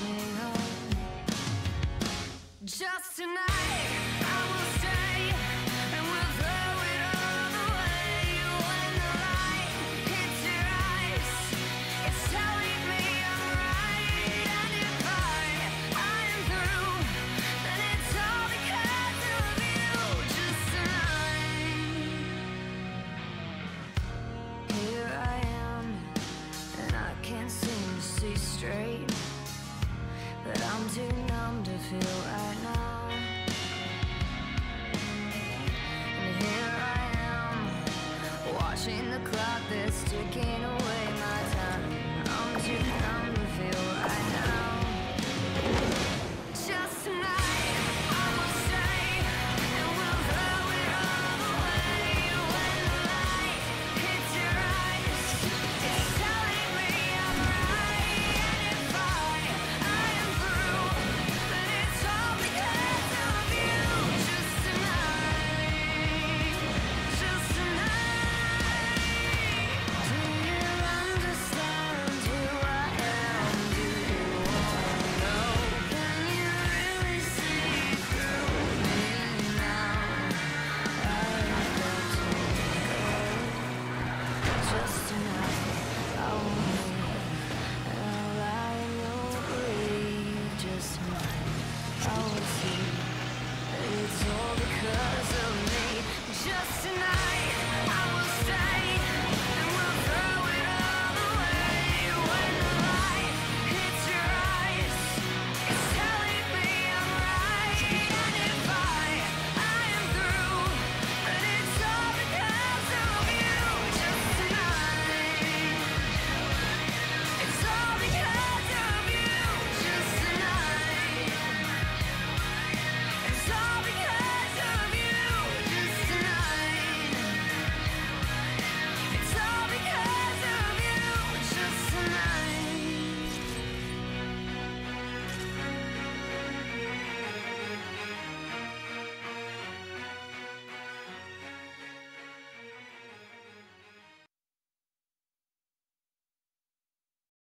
me home. Just tonight, I will stay, and we'll throw it all away. When the light hits your eyes, it's telling me I'm right. And if I am through, then it's all because of you. Just tonight. Here I am, and I can't seem to see straight, but I'm too numb to feel right now. And here I am, watching the clock that's ticking away my time. I'm too numb to feel right now. Just tonight, I will stay, and we'll throw it all away. When the light hits your eyes, it's telling me I'm right. And if I am through, then it's all because of you. Just tonight, just tonight. Do you understand who I am? Do you wanna know? Can you really see through me now? I've got to go. Just tonight, I won't leave, and I'll lie in your grave. Just tonight, I will see that it's all because of me. Just tonight.